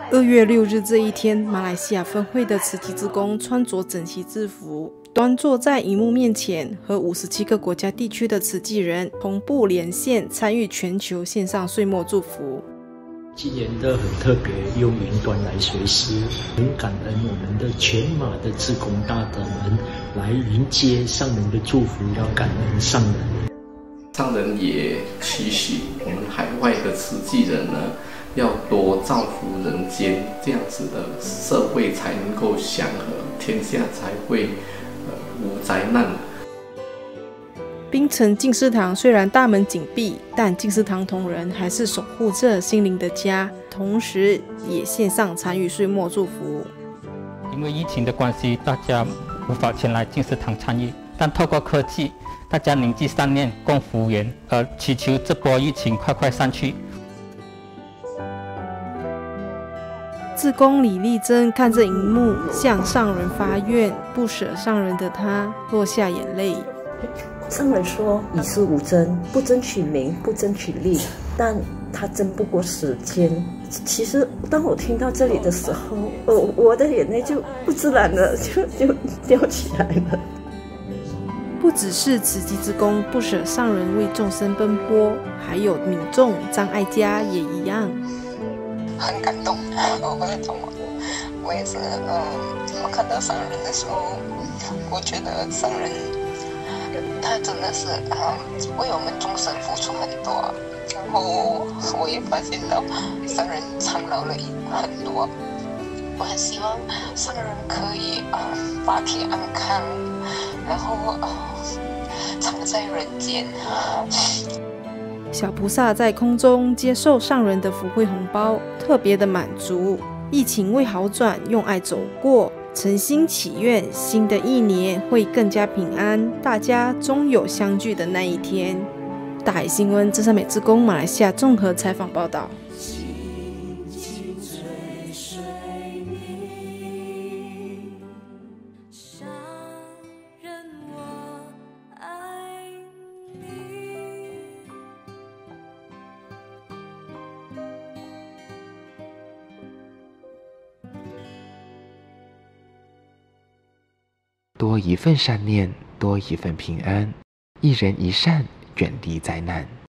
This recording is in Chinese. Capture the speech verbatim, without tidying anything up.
二月六日这一天，马来西亚分会的慈济志工穿着整齐制服，端坐在荧幕面前，和五十七个国家地区的慈济人同步连线，参与全球线上岁末祝福。 今年的很特别，用云端来随师，很感恩我们的全马的志工大德们来迎接上人的祝福，要感恩上人。 上人也期许我们海外的慈济人呢，要多造福人间，这样子的社会才能够祥和，天下才会呃无灾难。 槟城净思堂虽然大门紧闭，但净思堂同仁还是守护着心灵的家，同时也线上参与岁末祝福。 因为疫情的关系，大家无法前来净思堂参与，但透过科技，大家凝聚善念，共福缘，而祈求这波疫情快快散去。 志工李丽珍看着荧幕，向上人发愿，不舍上人的她落下眼泪。 上人说：“与世无争，不争取名，不争取利，但他争不过时间。”其实，当我听到这里的时候，呃，我的眼泪就不自然的就就掉起来了。 不只是慈济志工不舍上人为众生奔波，还有民众张爱嘉也一样， 很感动。我在中国，我也是，嗯，我看到上人的时候，我觉得上人。他真的是啊、嗯，为我们众生付出很多，然后我也发现到上人苍老了很多。我很希望上人可以啊、嗯、法体安康，然后啊、呃、常在人间。 小菩萨在空中接受上人的福慧红包，特别的满足。疫情未好转，用爱走过。诚心祈愿，新的一年会更加平安，大家终有相聚的那一天。大海新闻，真善美志工马来西亚综合采访报道。 多一份善念，多一份平安，一人一善，远离灾难。